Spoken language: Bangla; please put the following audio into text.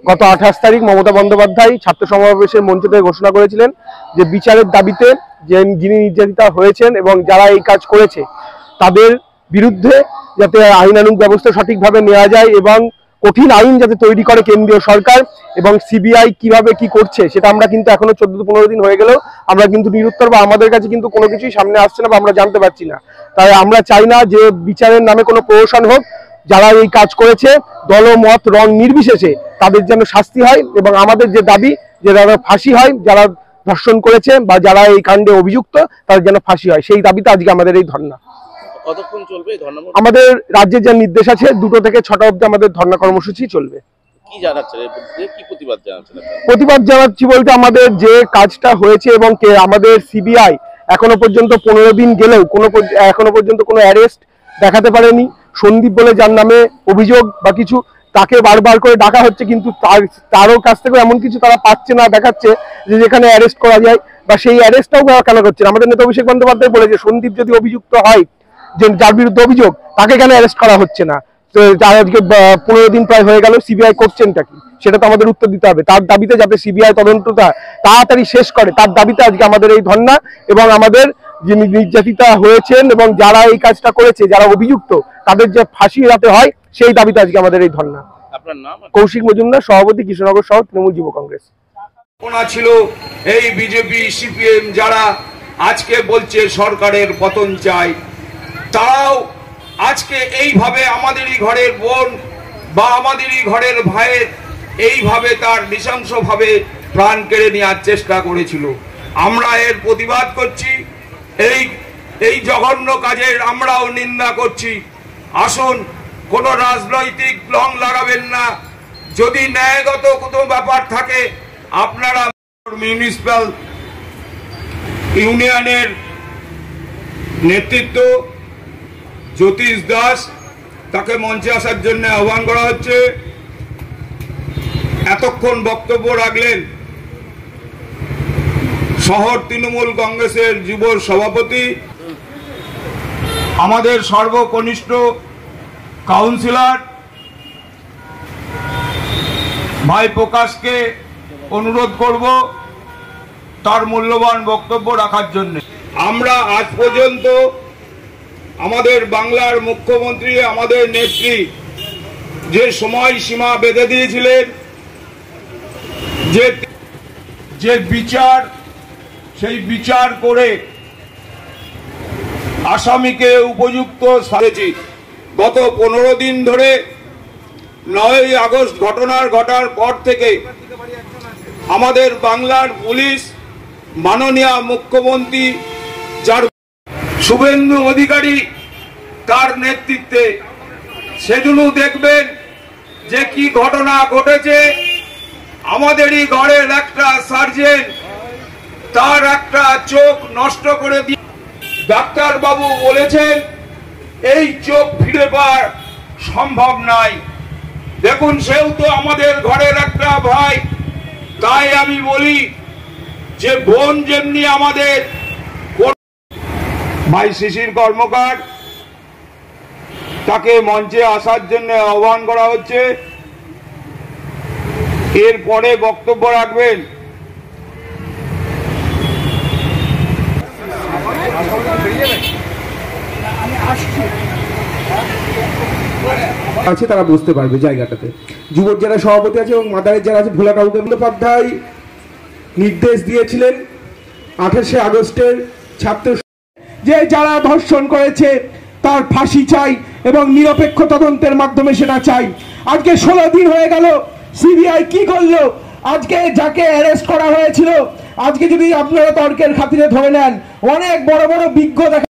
গত 28 তারিখ মমতা বন্দ্যোপাধ্যায় ছাত্র সমাবেশের মঞ্চ থেকে ঘোষণা করেছিলেন যে বিচারের দাবিতে যিনি নির্যাতিতা হয়েছেন এবং যারা এই কাজ করেছে তাদের বিরুদ্ধে যাতে আইনানুগ ব্যবস্থা সঠিকভাবে নেওয়া যায় এবং কঠিন আইন যাতে তৈরি করে কেন্দ্রীয় সরকার এবং সিবিআই কিভাবে কি করছে সেটা আমরা কিন্তু এখনো 14-15 দিন হয়ে গেলেও আমরা কিন্তু নিরুত্তর বা আমাদের কাছে কিন্তু কোনো কিছুই সামনে আসছে না বা আমরা জানতে পারছি না। তাই আমরা চাই না যে বিচারের নামে কোনো প্রহসন হোক। যারা এই কাজ করেছে দল মত রং নির্বিশেষে তাদের যেন শাস্তি হয় এবং আমাদের যে দাবি যে যারা ফাঁসি হয়, যারা ধর্ষণ করেছে বা যারা এই কাণ্ডে অভিযুক্ত তাদের যেন ফাঁসি হয়, সেই দাবিতে আজকে আমাদের এই ধর্ণা। কতক্ষণ চলবে ধর্ণা? আমাদের রাজ্যের যে নির্দেশ আছে 2টো থেকে 6টা অবধি আমাদের ধর্ণা কর্মসূচি চলবে। কি জানাচ্ছেন, কি প্রতিবাদ জানাচ্ছেন? প্রতিবাদ জানাচ্ছি বলতে আমাদের যে কাজটা হয়েছে এবং আমাদের সিবিআই এখনো পর্যন্ত 15 দিন গেলেও এখনো পর্যন্ত কোনো অ্যারেস্ট দেখাতে পারেনি। সন্দীপ বলে যার নামে অভিযোগ বা কিছু, তাকে বারবার করে ডাকা হচ্ছে কিন্তু তারও কাছ থেকে এমন কিছু তারা পাচ্ছে না, দেখাচ্ছে যে যেখানে অ্যারেস্ট করা যায় বা সেই অ্যারেস্টটাও কেন করছে না। আমাদের নেতা অভিষেক বন্দ্যোপাধ্যায় বলেছে সন্দীপ যদি অভিযুক্ত হয়, যে যার বিরুদ্ধে অভিযোগ, তাকে কেন অ্যারেস্ট করা হচ্ছে না? তো আজকে 15 দিন প্রায় হয়ে গেল, সিবিআই করছেনটা কি সেটা তো আমাদের উত্তর দিতে হবে। তার দাবিতে যাতে সিবিআই তদন্তটা তাড়াতাড়ি শেষ করে তার দাবিতে আজকে আমাদের এই ধর্ণা এবং আমাদের যিনি নির্যাতিতা হয়েছেন এবং যারা এই কাজটা করেছে, যারা অভিযুক্ত, তাদের যে ফাঁসি যাতে হয় সেই দাবিতে আজকে আমাদের এই ধর্ণা। আপনার নাম? কৌশিক মজুমদার, সভাপতি, কৃষ্ণনগর শহর তৃণমূল যুব কংগ্রেস। ছিল এই বিজেপি সিপিএম যারা আজকে বলছে সরকারের পতন চাই, তারাও আজকে এইভাবে আমাদেরই ঘরের বোন বা আমাদেরই ঘরের ভাইয়ের এইভাবে তার নৃশংসভাবে প্রাণ কেড়ে নেওয়ার চেষ্টা করেছিল। আমরা এর প্রতিবাদ করছি, এই জঘন্য কাজের আমরাও নিন্দা করছি। আসুন, কোনো রাজনৈতিক রং লাগাবেন না। যদি ন্যায়গত কোনো ব্যাপার থাকে আপনারা মিউনিসিপ্যাল ইউনিয়নের নেতৃত্ব জ্যোতিষ দাস, তাকে মঞ্চে আসার জন্য আহ্বান করা হচ্ছে। এতক্ষণ বক্তব্য রাখলেন শহর তৃণমূল কংগ্রেসের যুব সভাপতি, আমাদের সর্বকনিষ্ঠ কাউন্সিলর ভাই প্রকাশকে অনুরোধ করব তার মূল্যবান বক্তব্য রাখার জন্য। আমরা আজ পর্যন্ত আমাদের বাংলার মুখ্যমন্ত্রী, আমাদের নেত্রী যে সময়সীমা বেঁধে দিয়েছিলেন, যে বিচার, সেই বিচার করে আসামিকে উপযুক্ত সাজেছি। গত 15 দিন ধরে 9ই আগস্ট ঘটার পর থেকে আমাদের বাংলার পুলিশ মাননীয় মুখ্যমন্ত্রী যার শুভেন্দু অধিকারী তার নেতৃত্বে, সেজন্য দেখবেন যে কি ঘটনা ঘটেছে। আমাদেরই ঘরের একটা সার্জেন্ট তার একটা চোখ নষ্ট করে দিয়ে ডাক্তার বাবু বলেছেন এই চোখ ফিরে পাওয়া সম্ভব নয়। দেখুন, সেও তো আমাদের ঘরের একটা ভাই। তাই আমি বলি যে বোন যেমনি আমাদের ভাই শিশির কর্মকার, তাকে মঞ্চে আসার জন্য আহ্বান করা হচ্ছে। এরপরে বক্তব্য রাখবেন আছে, তারা বুঝতে পারবে জায়গাটাতে। যুবক যারা সভাপতি আছে এবং মাদারের যারা আছে, ভোলা কাউকে বন্দ্যোপাধ্যায় নির্দেশ দিয়েছিলেন 28শে আগস্টের ছাত্র যে যারা ধর্ষণ করেছে তার ফাঁসি চাই এবং নিরপেক্ষ তদন্তের মাধ্যমে সেটা চাই। আজকে 16 দিন হয়ে গেল, সিবিআই কি করলো? আজকে যাকে অ্যারেস্ট করা হয়েছিল, আজকে যদি আপনারা তর্কের খাতিরে ধরে নেন, অনেক বড় বড় বিজ্ঞ দেখা